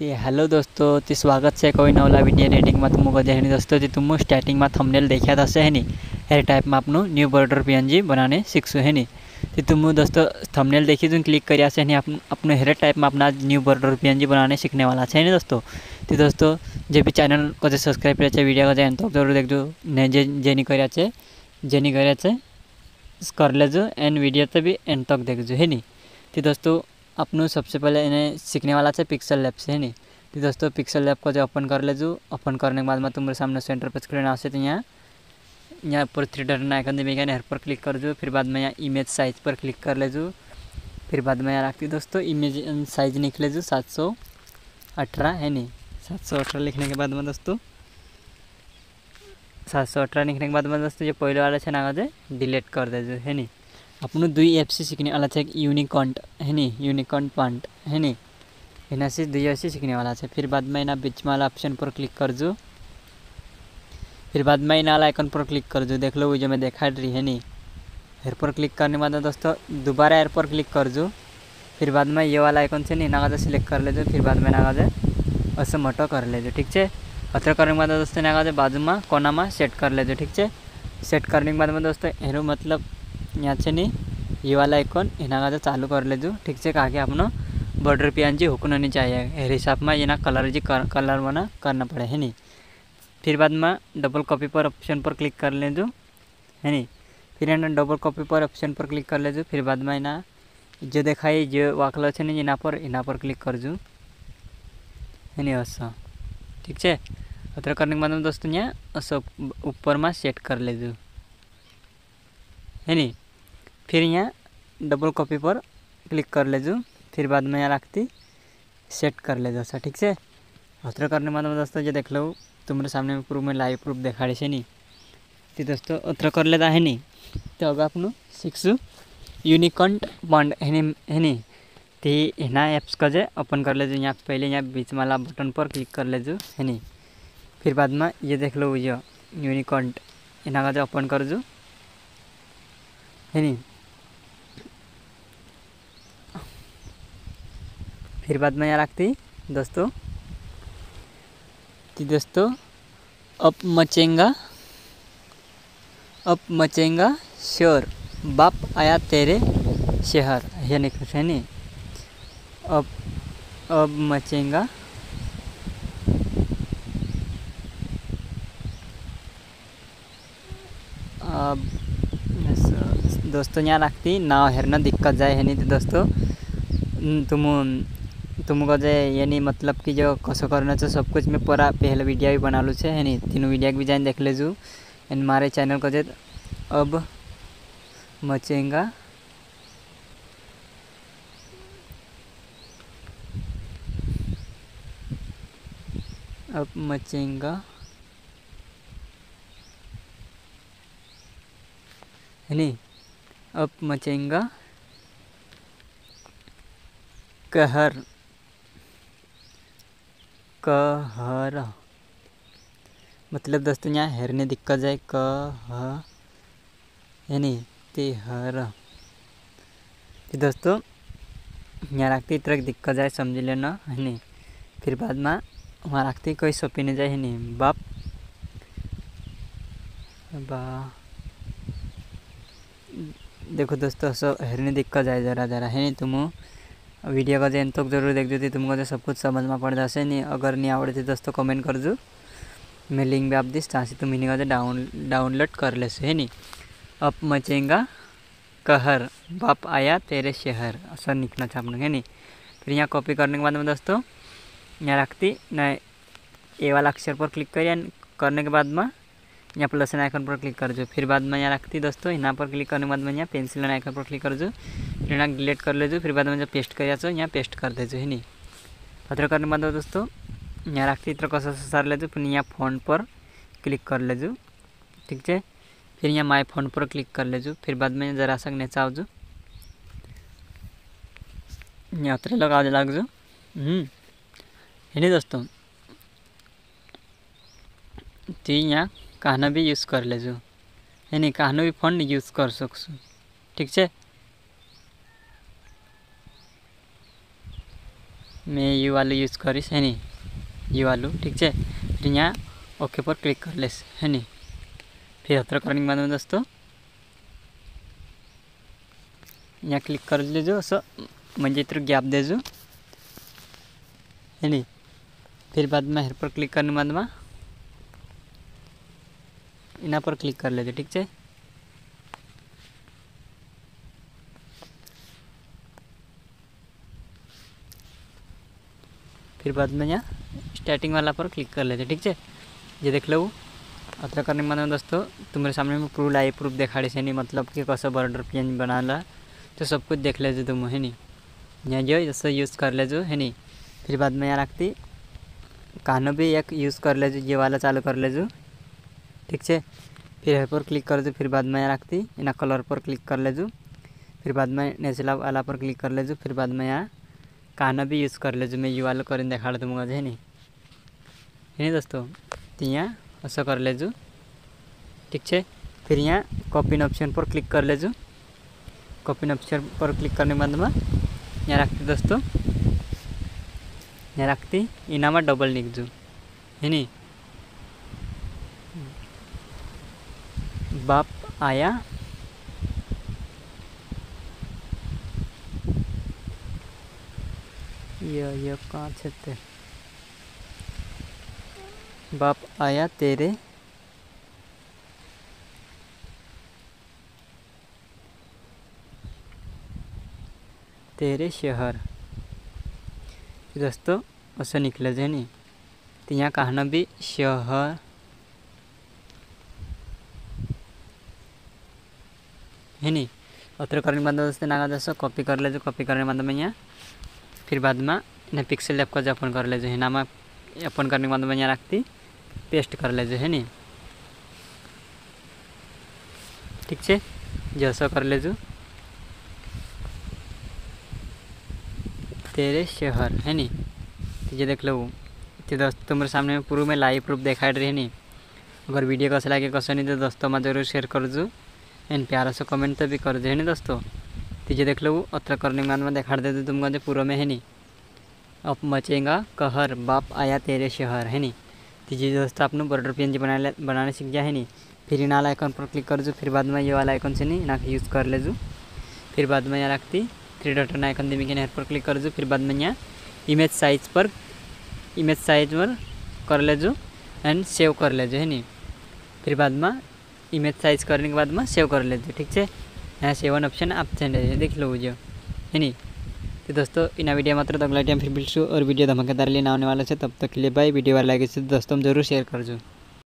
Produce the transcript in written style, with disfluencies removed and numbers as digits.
Hello दोस्तों, स्वागत है कोई नवला वीडियो एडिटिंग में तुमको जैसे दोस्तों तुम स्टार्टिंग में थंबनेल देखा था है नी हेर टाइप में आपनो न्यू बॉर्डर पीएनजी बनाने सीखसु है नी तुम दोस्तों थंबनेल देखी जो क्लिक करिया से नहीं अपने हेर टाइप में अपना न्यू बॉर्डर पीएनजी बनाने सीखने वाला है दोस्तों। दोस्तों जो भी चैनल को सब्सक्राइब कर वीडियो को जाए तो जरूर देखो ने जे नहीं कर कर लेजो एंड वीडियो तो भी एंड तक देखो है नी। दोस्तों अपनों सबसे पहले इन्हें सीखने वाला है पिक्सल लैब से है नी। दोस्तों पिक्सल लैब को जो ओपन कर लेजो, ओपन करने के बाद में तुम्हारे सामने सेंटर पर स्क्रीन आसे तो यहाँ पर 3 डॉट आइकन देगा यहाँ पर क्लिक कर जो। फिर बाद में यहाँ इमेज साइज पर क्लिक कर लेजो। फिर बाद में यहाँ रखती दोस्तों इमेज साइज लिख लेजो 718 है नी। 718 लिखने के बाद में दोस्तों 718 लिखने के बाद में दोस्तों जो पहले वाला है ना डिलीट कर देजो है नी। अपनों 2 ऐप से सीखने वाला है, यूनिकॉन्ट है नी, यूनिकॉन्ट पॉइंट है नी, इन्हें से 2 ऐप से सीखने वाला है। फिर बाद में इन्हें बीच में वाला ऑप्शन पर क्लिक कर जो। फिर बाद में इन्हें वाला आइकन पर क्लिक कर जो, देख लो वो जो मैं देखा रही है नी। एयर पर क्लिक करने के बाद दोस्तों दोबारा एयर पर क्लिक कर जो। फिर बाद में ये वाला आइकन से ना सिलेक्ट कर लेजो। फिर बाद में ना ऐसे मोटो कर लेजो, ठीक है। अत्र करने के बाद दोस्तों ना बाजू में कोना में सेट कर लेजो, ठीक है। सेट करने के बाद में दोस्तों एरो मतलब यहाँ से नहीं ये वाला आइकन इना चालू कर लेजो, ठीक है। कहा कि अपना बॉर्डर पीएनजी हुकना नहीं चाहिए हर हिसाब में ये ना कलर बना करना पड़े है नी। फिर बाद में डबल कॉपी पर ऑप्शन पर क्लिक कर लेजो है नी। फिर यहाँ डबल कॉपी पर ऑप्शन पर क्लिक कर लेजो। फिर बाद में ना जो देखाई जो वाकल है नहीं इना पर क्लिक कर जो है नी ऐसा, ठीक है। अत्र करने के बाद में दोस्तों यहाँ ऐसा ऊपर में सेट कर लेजो है नी। फिर यहाँ डबल कॉपी पर क्लिक कर लेजो। फिर बाद में यहाँ रखती सेट कर ले दोस्तों, ठीक है। अत्र करने के बाद में दोस्तों जो देख लो तुम्हारे सामने प्रूफ में लाइव प्रूफ देखा रही है नी। तो दोस्तों अत्र कर लेता है नी। तो अगर आपनो सीखसु यूनिकॉन्ट बॉन्ड है नी तो इना एप्स का जो ओपन कर लेजो। यहाँ पहले यहाँ बीच वाला बटन पर क्लिक कर लेजो है नी। फिर बाद में ये देख लो ये यूनिकॉन्ट इना का जो ओपन कर जो है नी। फिर बाद में यहाँ रखती दोस्तों अब मचेंगा शोर बाप आया तेरे शहर ये लिखा है नी। अब मचेंगा अब दोस्तों यहाँ रखती ना हेरना दिक्कत जाए है नी। तो दोस्तों तुमको जो ये नहीं मतलब कि जो कसो करना चाहिए सब कुछ मैं पूरा पहले वीडियो भी बना लूँ है नी। तीनों वीडियो भी जान देख लेजू एंड हमारे चैनल को जो अब मचेंगा है नी। अब मचेंगा कहर मतलब दोस्तों यहाँ हेरने दिक्कत जाए है नी ते हर। दोस्तों यहाँ रखती तरह दिक्कत जाए समझ लेना है नी। फिर बाद में वहाँ रखती कोई सोपी नहीं जाए है नी बाप देखो दोस्तों सब हेरने दिक्कत जाए जरा है नी। तुम वीडियो का जो तक जरूर देख जो तुमको जो सब कुछ समझ में पड़ जाए नहीं। अगर नहीं आवड़े तो दोस्तों कमेंट कर जो, मैं लिंक भी आप दीस जहाँ से तुम इन्हीं का डाउनलोड कर ले है नी। अब मचेंगा कहर बाप आया तेरे शहर ऐसा लिखना था अपने है नी। फिर यहाँ कॉपी करने के बाद में दोस्तों यहाँ रखती न ए वाला अक्षर पर क्लिक करने के बाद में यहाँ प्लस आइकन पर क्लिक कर जो। फिर बाद में यहाँ रखती दोस्तों यहाँ पर क्लिक करने के बाद में यहाँ पेंसिल आइकन पर क्लिक कर जो। फिर यहाँ डिलीट कर ले जो। फिर बाद में जो पेस्ट कर यहाँ पेस्ट कर दे जो है नी। अत्र करने के बाद दोस्तों यहाँ रखती इतना कसो सार ले जो। फिर यहाँ फ़ोन पर क्लिक कर ले जो, ठीक है। फिर यहाँ माई फ़ोन पर क्लिक कर ले जो। फिर बाद में जरा सा नीचे आओ जो, यहाँ अत्र लग जो है नी दोस्तों। तो यहाँ कहना भी यूज़ कर ले जो है नी, कहना भी फ़ोन यूज़ कर सकूँ, ठीक है। मैं यू वालू यूज करीश है नी, यू वालू ठीक है। फिर यहाँ ओके पर क्लिक कर लेस है नी। फिर अत्र करने के बाद में दोस्तों यहाँ क्लिक कर लेजो असं म्हणजे इथं गॅप देजो है नी। फिर बाद में हेर पर क्लिक करने के बाद में इना पर क्लिक कर लेते ठीक है। फिर बाद में यहाँ स्टार्टिंग वाला पर क्लिक कर लेते ठीक है। ये देख लो अत्र करने के बाद में दोस्तों तुम्हारे सामने में प्रूफ लाइव प्रूफ दिखाड़े से नहीं, मतलब कि कैसा बॉर्डर पेन बनाला तो सब कुछ देख लेजो तुम है नी। यहाँ जो ऐसा यूज़ कर लेजो है नी। फिर बाद में यहाँ रखती कानो भी एक यूज़ कर लेजो, ये वाला चालू कर लेजो ठीक है। फिर यहाँ पर क्लिक कर दो। फिर बाद में यहाँ रखती इना कलर पर क्लिक कर लेजो। फिर बाद में नेचुरल वाला पर क्लिक कर लेजो। फिर बाद में यहाँ कानो भी यूज़ कर लेजो, मैं ये वाला कर दिखा दूँगा है नी दोस्तों। तो यहाँ ऐसा कर लेजो ठीक है। फिर यहाँ कॉपी ऑप्शन पर क्लिक कर लेजो। कॉपी ऑप्शन पर क्लिक करने के बाद में यहाँ रखती दोस्तों, यहाँ रखती इना में डबल लिख जो है नी। बाप आया ये कहाँ छे, बाप आया तेरे शहर दोस्तों ऐसा निकले है नी। तो यहाँ कहना भी शहर है नी। अत्र करने के बाद दोस्तों नागा दोस्तों कॉपी कर लेजो। कॉपी करने के बाद में यहाँ फिर बाद में इन्हें पिक्सल ऐप का ओपन कर लेजो है ना। मैं ओपन करने के बाद में यहाँ रखती पेस्ट कर लेजो है नी ठीक है। जैसा कर लेजो तेरे शहर है नी। तो ये देख लो तो दोस्तों तुम्हारे सामने में पूर्व में लाइव प्रूफ दिखा रही है नी। अगर वीडियो कैसा लगे कैसा नहीं तो दोस्तों मैं जरूर शेयर कर दो एंड प्यारा से कमेंट तो भी कर दो है नी दोस्तों। तो ये देख लो अत्र करने के बाद में दिखा देते तुमको जो पूर्व में है नी, अब मचेगा कहर बाप आया तेरे शहर है नी। तो ये दोस्तों आपने बॉर्डर पेन बनाने सीख गया है नी। फिर इन वाला आइकन पर क्लिक कर दो। फिर बाद में ये वाला आइकन से नहीं ना यूज़ कर ले जो। फिर बाद में यहाँ रखती 3 डॉट आइकन दी मैं पर क्लिक कर दो। फिर बाद में यहाँ इमेज साइज पर कर ले जो एंड सेव कर ले जो है नी। फिर बाद में इमेज साइज करने के बाद में सेव कर ले जो ठीक है। यहाँ सेवन ऑप्शन ऑप्शन है देख लो जो है नी। तो दोस्तों इन वीडियो मात्र तो अगला टाइम फिर मिलूँ और वीडियो धमाकेदार लेना आने वाला है। तब तक के लिए बाय। वीडियो वाला लगे तो दोस्तों जरूर शेयर कर जो।